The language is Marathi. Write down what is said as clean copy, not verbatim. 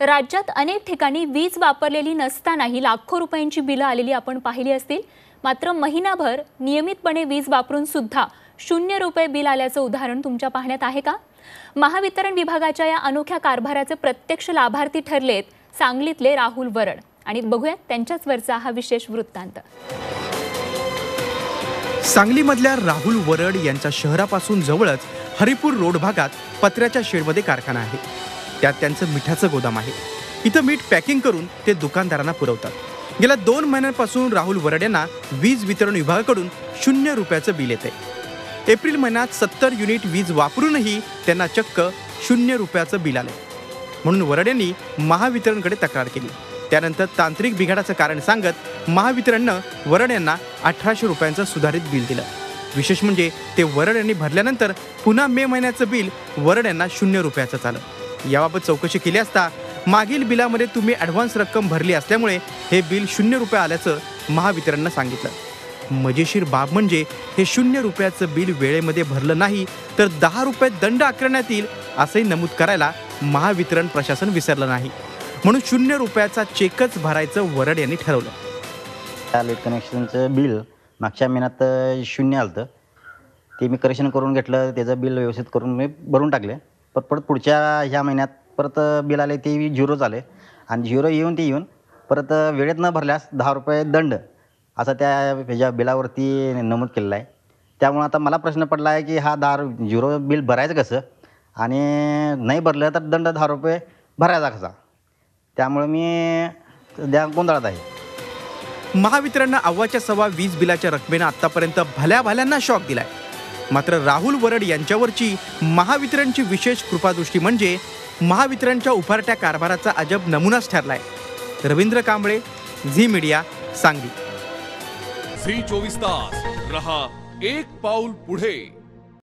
राज्यात अनेक ठिकाणी वीज वापरलेली नसतानाही लाखो रुपयांची बिलं आलेली आपण पाहिली असतील। मात्र महिनाभर नियमितपणे वीज वापरून सुद्धा 0 रुपये बिल आल्याचं उदाहरण तुमच्या पाहण्यात आहे का? महावितरण विभागाच्या या अनोख्या कारभाराचे प्रत्यक्ष लाभार्थी ठरलेत सांगलीतले राहुल वरड। आणि बघूया त्यांच्याच वरचा हा विशेष वृत्तांत। सांगलीमधल्या राहुल वरड यांच्या शहरापासून जवळच हरिपूर रोड भागात पत्र्याच्या शेडमध्ये कारखाना आहे। त्यात त्यांचं मिठाचं गोदाम आहे। इथं मीठ पॅकिंग करून ते दुकानदारांना पुरवतात। गेल्या 2 महिन्यांपासून राहुल वरड यांना वीज वितरण विभागाकडून 0 रुपयाचं बिल येते। एप्रिल महिन्यात 70 युनिट वीज वापरूनही त्यांना चक्क 0 रुपयाचं बिल आले। म्हणून वरड यांनी महावितरणकडे तक्रार केली। त्यानंतर तांत्रिक बिघाडाचं कारण सांगत महावितरणनं वरड यांना 1800 रुपयांचं सुधारित बिल दिलं। विशेष म्हणजे ते वरड यांनी भरल्यानंतर पुन्हा मे महिन्याचं बिल वरड यांना 0 रुपयाचं आलं। याबाबत चौकशी केली असता मागील बिलामध्ये तुम्ही ॲडव्हान्स रक्कम भरली असल्यामुळे हे बिल 0 रुपये आल्याचं महावितरणनं सांगितलं। मजेशीर बाब म्हणजे हे 0 रुपयाचं बिल वेळेमध्ये भरलं नाही तर 10 रुपये दंड आकारण्यात येईल असंही नमूद करायला महावितरण प्रशासन विसरलं नाही। म्हणून 0 रुपयाचा चेकच भरायचं वरड यांनी ठरवलं। त्या लाईट कनेक्शनचं बिल मागच्या महिन्यात 0 आलं, ते मी करेक्शन करून घेतलं, त्याचं बिल व्यवस्थित करून मी भरून टाकले। परत पुढच्या ह्या महिन्यात परत बिल आले ते 0 झाले आणि 0 येऊन परत वेळेत न भरल्यास 10 रुपये दंड असं त्या ह्याच्या बिलावरती नमूद केलेलं आहे। त्यामुळे आता मला प्रश्न पडला आहे की हा 0 बिल भरायचं कसं आणि नाही भरलं तर दंड 10 रुपये भरायचा कसा, त्यामुळे मी सध्या गोंधळात आहे। महावितरणनं अव्वाच्या सव्वा वीज बिलाच्या रकमेनं आतापर्यंत भल्याभाल्यांना शॉक दिलाय। मात्र राहुल वरड यांच्यावरची महावितरणची विशेष कृपादृष्टी म्हणजे महावितरणच्या उभारत्या कारभाराचा अजब नमुनाच ठरलाय। Ravindra Kamble, Zee media, Sangli. Zee 24 तास रहा एक पाऊल पुढे।